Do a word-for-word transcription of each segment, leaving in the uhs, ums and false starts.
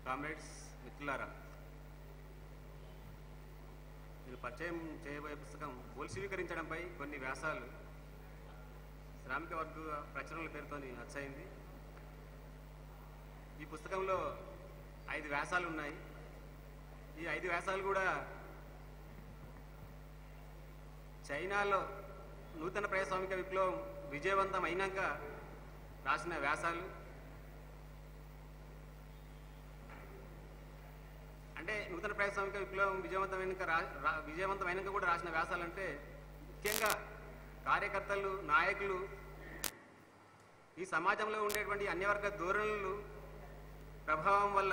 Comrades, మిత్రులారా, నేను పరిచయం చేయబోయే పుస్తకం బోల్షివీకరించడంపై కొన్ని వ్యాసాలు శ్రామిక వర్గ ప్రచురణల పేరుతో అచ్చయింది. ఈ పుస్తకంలో ఐదు వ్యాసాలు ఉన్నాయి. ఈ ఐదు వ్యాసాలు కూడా చైనాలో నూతన ప్రజాస్వామిక విప్లవం విజయవంతం అయినాక రాసిన వ్యాసాలు. అంటే నూతన ప్రజాస్వామిక విప్లవం విజయవంతమైనాక రా విజయవంతమైనాక కూడా రాసిన వ్యాసాలు అంటే ముఖ్యంగా కార్యకర్తలు, నాయకులు, ఈ సమాజంలో ఉండేటువంటి అన్యవర్గ ధోరణులు ప్రభావం వల్ల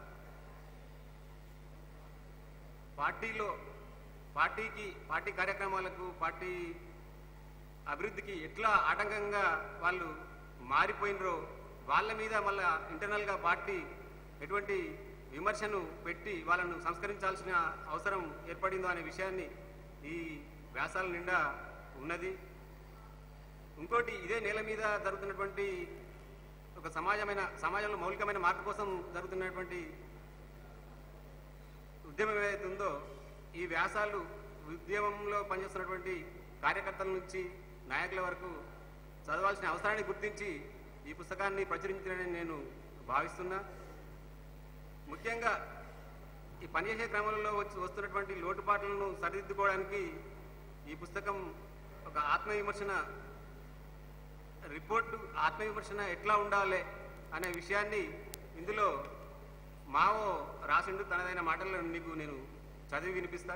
పార్టీలో పార్టీకి పార్టీ కార్యక్రమాలకు, పార్టీ అభివృద్ధికి ఎట్లా ఆటంకంగా వాళ్ళు మారిపోయినరో వాళ్ళ మీద మళ్ళా ఇంటర్నల్గా పార్టీ ఎటువంటి విమర్శను పెట్టి వాళ్ళను సంస్కరించాల్సిన అవసరం ఏర్పడిందో అనే విషయాన్ని ఈ వ్యాసాల నిండా ఉన్నది. ఇంకోటి, ఇదే నేల మీద జరుగుతున్నటువంటి ఒక సమాజమైన సమాజంలో మౌలికమైన మార్పు కోసం జరుగుతున్నటువంటి ఉద్యమం ఏదైతే ఉందో, ఈ వ్యాసాలు ఉద్యమంలో పనిచేస్తున్నటువంటి కార్యకర్తల నుంచి నాయకుల వరకు చదవాల్సిన అవసరాన్ని గుర్తించి ఈ పుస్తకాన్ని ప్రచురించాలని నేను భావిస్తున్నా. ముఖ్యంగా ఈ పనిచేసే క్రమంలో వచ్చి వస్తున్నటువంటి లోటుపాట్లను సరిదిద్దుకోవడానికి ఈ పుస్తకం ఒక ఆత్మవిమర్శన రిపోర్టు, ఆత్మవిమర్శన ఎట్లా ఉండాలి అనే విషయాన్ని ఇందులో మావో రాసిండు. తనదైన మాటల్లో నీకు నేను చదివి వినిపిస్తా.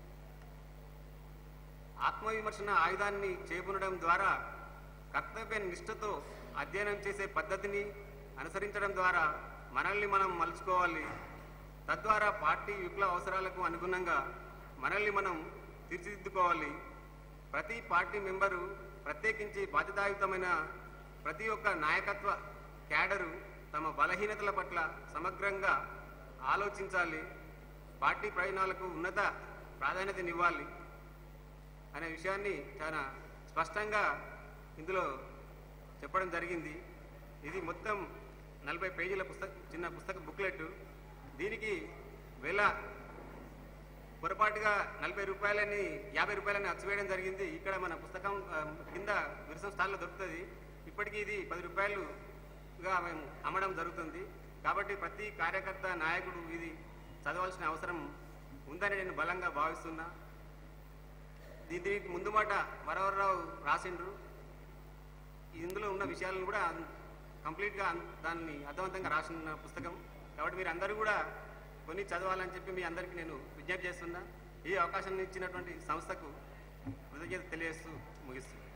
ఆత్మవిమర్శన ఆయుధాన్ని చేపట్టడం ద్వారా కర్తవ్య నిష్ఠతో అధ్యయనం చేసే పద్ధతిని అనుసరించడం ద్వారా మనల్ని మనం మలుచుకోవాలి. తద్వారా పార్టీ విప్లవ అవసరాలకు అనుగుణంగా మనల్ని మనం తీర్చిదిద్దుకోవాలి. ప్రతి పార్టీ మెంబరు, ప్రత్యేకించి బాధ్యతాయుతమైన ప్రతి ఒక్క నాయకత్వ క్యాడరు తమ బలహీనతల పట్ల సమగ్రంగా ఆలోచించాలి. పార్టీ ప్రయోజనాలకు ఉన్నత ప్రాధాన్యతనివ్వాలి అనే విషయాన్ని చాలా స్పష్టంగా ఇందులో చెప్పడం జరిగింది. ఇది మొత్తం నలభై పేజీల పుస్తక చిన్న పుస్తక బుక్లెట్. దీనికి వేల పొరపాటుగా నలభై రూపాయలని యాభై రూపాయలని అచ్చవేయడం జరిగింది. ఇక్కడ మన పుస్తకం కింద విరసం స్టాల్లో దొరుకుతుంది. ఇప్పటికీ ఇది పది రూపాయలుగా మేము అమ్మడం జరుగుతుంది. కాబట్టి ప్రతి కార్యకర్త, నాయకుడు ఇది చదవాల్సిన అవసరం ఉందని నేను బలంగా భావిస్తున్నా. దీనికి ముందు మాట వరవరరావు రాసిండ్రు. ఇందులో ఉన్న విషయాలను కూడా కంప్లీట్గా దాన్ని అర్థవంతంగా రాసిన పుస్తకం. కాబట్టి మీరు అందరూ కూడా కొన్ని చదవాలని చెప్పి మీ అందరికీ నేను విజ్ఞప్తి చేస్తున్నా. ఈ అవకాశాన్ని ఇచ్చినటువంటి సంస్థకు కృతజ్ఞత తెలియజేస్తూ ముగిస్తున్నాను.